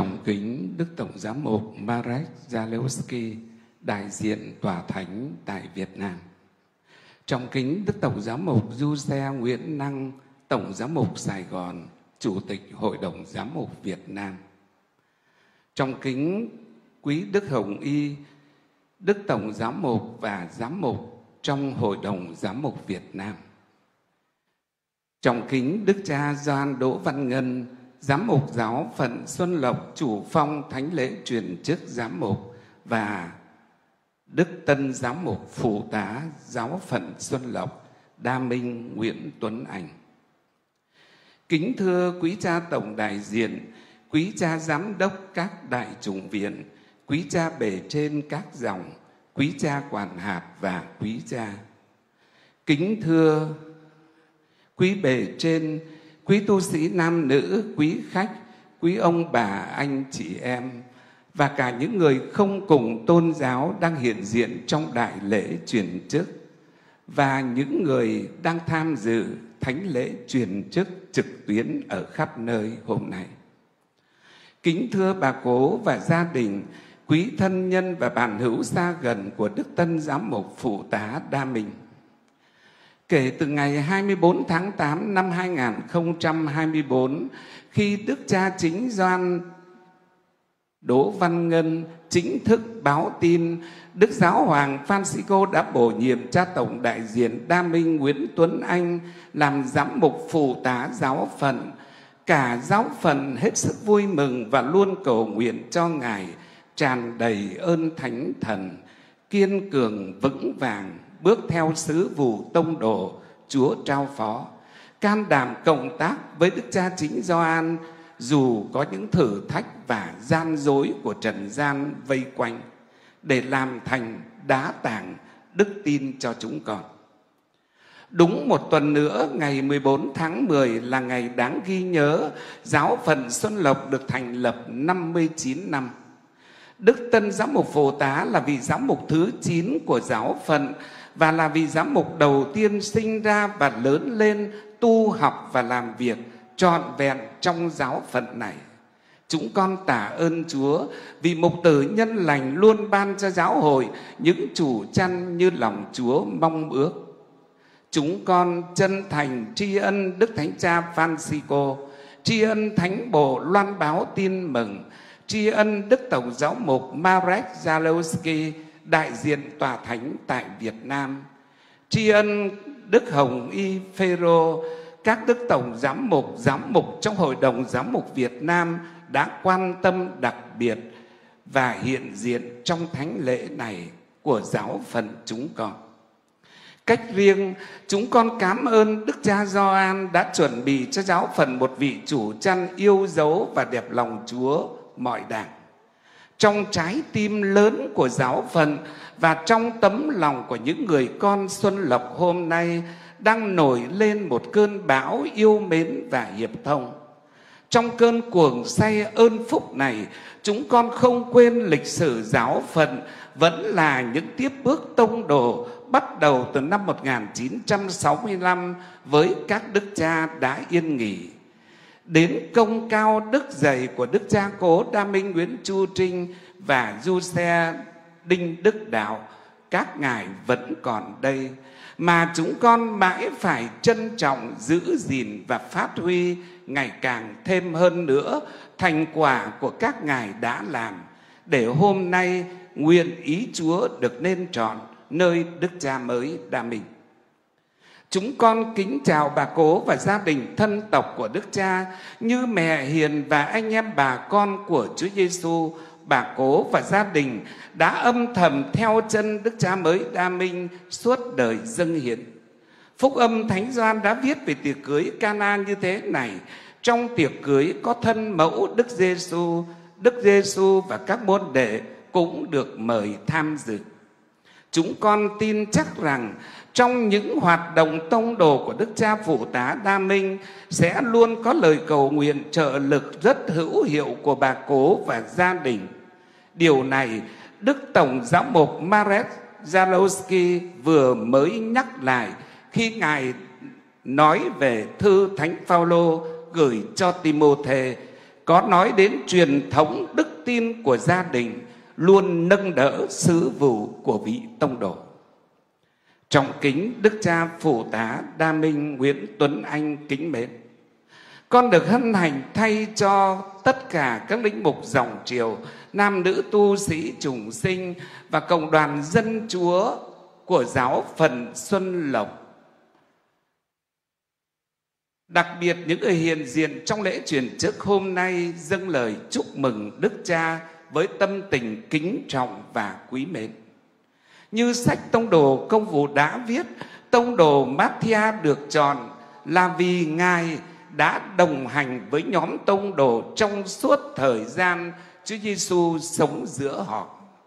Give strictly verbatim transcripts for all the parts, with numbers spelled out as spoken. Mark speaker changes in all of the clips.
Speaker 1: Trọng kính Đức Tổng Giám mục Marek Zalewski, đại diện Tòa Thánh tại Việt Nam. Trọng kính Đức Tổng Giám mục Giuse Nguyễn Năng, Tổng Giám mục Sài Gòn, Chủ tịch Hội đồng Giám mục Việt Nam. Trọng kính quý Đức Hồng Y, Đức Tổng Giám mục và Giám mục trong Hội đồng Giám mục Việt Nam. Trọng kính Đức cha Gioan Đỗ Văn Ngân, Giám mục Giáo phận Xuân Lộc, chủ phong thánh lễ truyền chức giám mục, và Đức Tân Giám mục Phụ tá Giáo phận Xuân Lộc, Đa Minh Nguyễn Tuấn Anh. Kính thưa quý cha tổng đại diện, quý cha giám đốc các đại chủng viện, quý cha bề trên các dòng, quý cha quản hạt và quý cha. Kính thưa quý bề trên, quý tu sĩ nam nữ, quý khách, quý ông bà, anh chị em, và cả những người không cùng tôn giáo đang hiện diện trong đại lễ truyền chức, và những người đang tham dự thánh lễ truyền chức trực tuyến ở khắp nơi hôm nay. Kính thưa bà cố và gia đình, quý thân nhân và bạn hữu xa gần của Đức Tân Giám mục Phụ tá Đa Minh. Kể từ ngày hai mươi bốn tháng tám năm hai nghìn không trăm hai mươi bốn, khi Đức cha chính Gioan Đỗ Văn Ngân chính thức báo tin Đức Giáo hoàng Francisco đã bổ nhiệm cha tổng đại diện Đa Minh Nguyễn Tuấn Anh làm giám mục phụ tá giáo phận, cả giáo phận hết sức vui mừng và luôn cầu nguyện cho Ngài tràn đầy ơn Thánh Thần, kiên cường vững vàng bước theo sứ vụ tông đồ Chúa trao phó, can đảm cộng tác với Đức cha chính Gioan dù có những thử thách và gian dối của trần gian vây quanh, để làm thành đá tảng đức tin cho chúng con. Đúng một tuần nữa, ngày mười bốn tháng mười là ngày đáng ghi nhớ giáo phận Xuân Lộc được thành lập năm mươi chín năm. Đức Tân Giám mục Phụ tá là vị giám mục thứ chín của giáo phận và là vị giám mục đầu tiên sinh ra và lớn lên tu học và làm việc trọn vẹn trong giáo phận này. Chúng con tạ ơn Chúa vì mục tử nhân lành luôn ban cho giáo hội những chủ chăn như lòng Chúa mong ước. Chúng con chân thành tri ân Đức Thánh Cha Francisco, tri ân Thánh Bộ loan báo tin mừng, tri ân Đức Tổng Giáo mục Marek Zalewski, đại diện Tòa Thánh tại Việt Nam, tri ân Đức Hồng Y Phêrô, các Đức Tổng Giám mục, Giám mục trong Hội đồng Giám mục Việt Nam đã quan tâm đặc biệt và hiện diện trong thánh lễ này của giáo phận chúng con. Cách riêng, chúng con cảm ơn Đức cha Gioan đã chuẩn bị cho giáo phận một vị chủ chăn yêu dấu và đẹp lòng Chúa mọi đảng. Trong trái tim lớn của giáo phận và trong tấm lòng của những người con Xuân Lộc hôm nay đang nổi lên một cơn bão yêu mến và hiệp thông. Trong cơn cuồng say ơn phúc này, chúng con không quên lịch sử giáo phận vẫn là những tiếp bước tông đồ bắt đầu từ năm một nghìn chín trăm sáu mươi lăm với các đức cha đã yên nghỉ. Đến công cao đức dày của Đức cha cố Đa Minh Nguyễn Chu Trinh và Giuse Đinh Đức Đạo, các ngài vẫn còn đây, mà chúng con mãi phải trân trọng, giữ gìn và phát huy ngày càng thêm hơn nữa thành quả của các ngài đã làm, để hôm nay nguyện ý Chúa được nên trọn nơi Đức cha mới Đa Minh. Chúng con kính chào bà cố và gia đình thân tộc của Đức cha như mẹ hiền và anh em bà con của Chúa Giêsu. Bà cố và gia đình đã âm thầm theo chân Đức cha mới Đa Minh suốt đời dâng hiến. Phúc âm Thánh Gioan đã viết về tiệc cưới Cana như thế này: trong tiệc cưới có thân mẫu Đức Giêsu, Đức Giêsu và các môn đệ cũng được mời tham dự. Chúng con tin chắc rằng trong những hoạt động tông đồ của Đức cha Phụ tá Đa Minh sẽ luôn có lời cầu nguyện trợ lực rất hữu hiệu của bà cố và gia đình. Điều này Đức Tổng Giám mục Marek Zalewski vừa mới nhắc lại khi Ngài nói về thư Thánh Phaolô gửi cho Timôthê: có nói đến truyền thống đức tin của gia đình luôn nâng đỡ sứ vụ của vị tông đồ. Trọng kính Đức cha Phụ tá Đa Minh Nguyễn Tuấn Anh kính mến, con được hân hạnh thay cho tất cả các linh mục dòng triều, nam nữ tu sĩ chủng sinh và cộng đoàn dân chúa của giáo phận Xuân Lộc, đặc biệt những người hiện diện trong lễ truyền chức hôm nay, dâng lời chúc mừng Đức cha với tâm tình kính trọng và quý mến. Như sách Tông đồ Công vụ đã viết, Tông đồ Matthia được chọn là vì Ngài đã đồng hành với nhóm tông đồ trong suốt thời gian Chúa Giêsu sống giữa họ.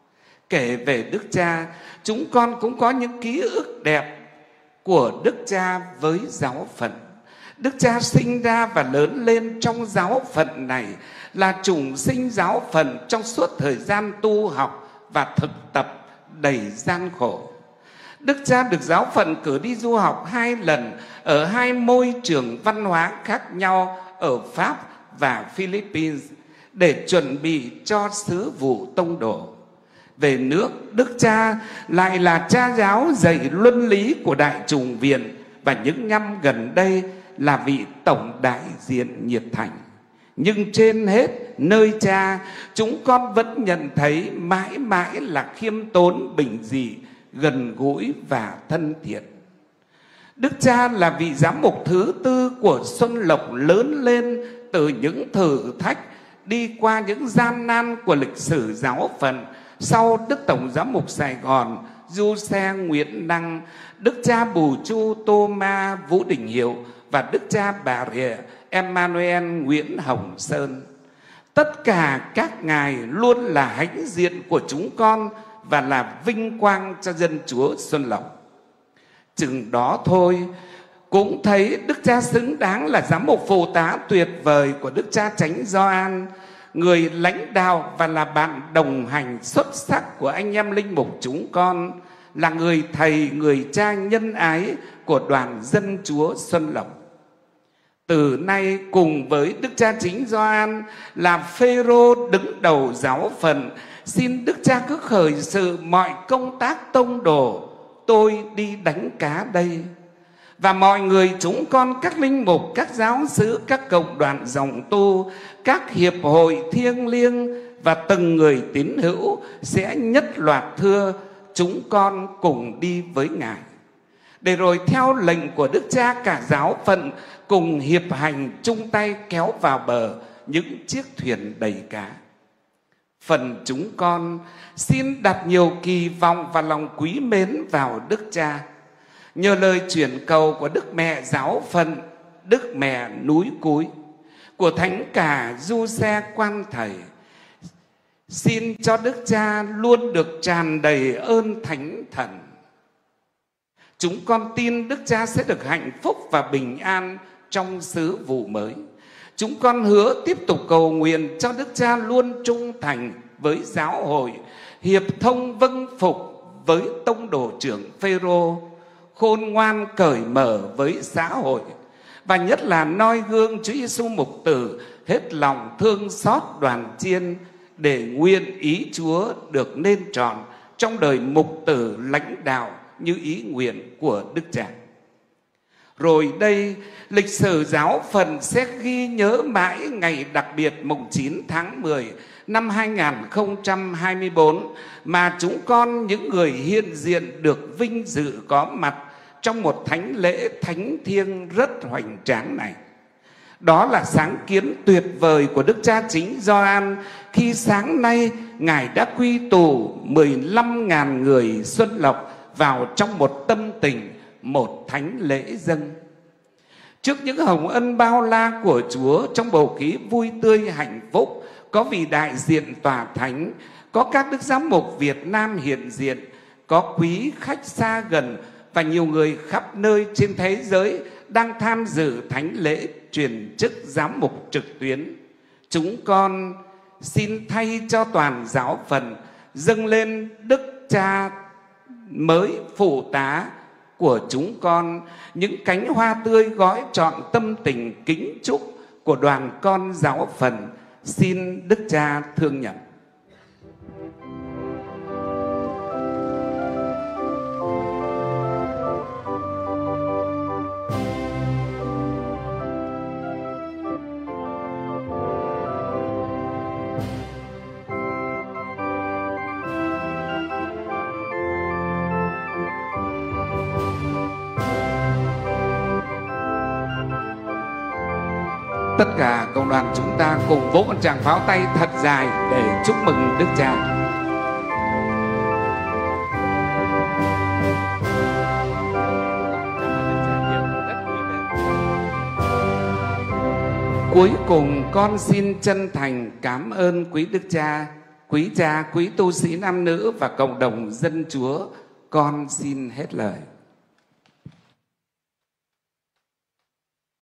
Speaker 1: Kể về Đức cha, chúng con cũng có những ký ức đẹp của Đức cha với giáo phận. Đức cha sinh ra và lớn lên trong giáo phận này, là chủng sinh giáo phận trong suốt thời gian tu học và thực tập đầy gian khổ. Đức cha được giáo phận cử đi du học hai lần ở hai môi trường văn hóa khác nhau ở Pháp và Philippines để chuẩn bị cho sứ vụ tông đồ. Về nước, Đức cha lại là cha giáo dạy luân lý của Đại chủng viện và những năm gần đây là vị tổng đại diện nhiệt thành. Nhưng trên hết, nơi cha, chúng con vẫn nhận thấy mãi mãi là khiêm tốn, bình dị, gần gũi và thân thiện. Đức cha là vị giám mục thứ tư của Xuân Lộc, lớn lên từ những thử thách, đi qua những gian nan của lịch sử giáo phận. Sau Đức Tổng giám mục Sài Gòn Du Xe Nguyễn Năng, Đức cha Bùi Chu Tô Ma Vũ Đình Hiệu và Đức cha Bà Rịa Emmanuel Nguyễn Hồng Sơn. Tất cả các ngài luôn là hãnh diện của chúng con và là vinh quang cho dân chúa Xuân Lộc. Chừng đó thôi, cũng thấy Đức cha xứng đáng là giám mục phụ tá tuyệt vời của Đức cha Chánh Gioan, người lãnh đạo và là bạn đồng hành xuất sắc của anh em linh mục chúng con, là người thầy, người cha nhân ái của đoàn dân chúa Xuân Lộc. Từ nay cùng với Đức cha Chính Gioan là Phêrô đứng đầu giáo phận, xin Đức cha cứ khởi sự mọi công tác tông đồ. Tôi đi đánh cá đây. Và mọi người chúng con, các linh mục, các giáo xứ, các cộng đoàn dòng tu, các hiệp hội thiêng liêng và từng người tín hữu sẽ nhất loạt thưa chúng con cùng đi với Ngài. Để rồi theo lệnh của Đức cha, cả giáo phận cùng hiệp hành chung tay kéo vào bờ những chiếc thuyền đầy cá. Phần chúng con xin đặt nhiều kỳ vọng và lòng quý mến vào Đức cha. Nhờ lời chuyển cầu của Đức Mẹ giáo phận, Đức Mẹ núi Cúi, của Thánh cả Du Xe Quan Thầy, xin cho Đức cha luôn được tràn đầy ơn Thánh Thần. Chúng con tin Đức cha sẽ được hạnh phúc và bình an trong sứ vụ mới. Chúng con hứa tiếp tục cầu nguyện cho Đức cha luôn trung thành với giáo hội, hiệp thông vâng phục với tông đồ trưởng Phêrô, khôn ngoan cởi mở với xã hội, và nhất là noi gương Chúa Giêsu mục tử hết lòng thương xót đoàn chiên, để nguyện ý Chúa được nên trọn trong đời mục tử lãnh đạo như ý nguyện của Đức cha. Rồi đây, lịch sử giáo phận sẽ ghi nhớ mãi ngày đặc biệt mùng chín tháng mười năm hai nghìn không trăm hai mươi tư mà chúng con, những người hiện diện, được vinh dự có mặt trong một thánh lễ thánh thiêng rất hoành tráng này. Đó là sáng kiến tuyệt vời của Đức cha Chính Gioan khi sáng nay Ngài đã quy tụ mười lăm nghìn người Xuân Lộc vào trong một tâm tình, một thánh lễ dâng. Trước những hồng ân bao la của Chúa, trong bầu khí vui tươi hạnh phúc, có vị đại diện tòa thánh, có các đức giám mục Việt Nam hiện diện, có quý khách xa gần và nhiều người khắp nơi trên thế giới đang tham dự thánh lễ truyền chức giám mục trực tuyến. Chúng con xin thay cho toàn giáo phận dâng lên Đức cha mới phụ tá của chúng con những cánh hoa tươi gói trọn tâm tình kính chúc của đoàn con giáo phận Xin Đức Cha thương nhận. Tất cả cộng đoàn chúng ta cùng vỗ một tràng pháo tay thật dài để chúc mừng Đức Cha. Cuối cùng con xin chân thành cảm ơn quý Đức Cha, quý cha, quý tu sĩ nam nữ và cộng đồng dân Chúa. Con xin hết lời.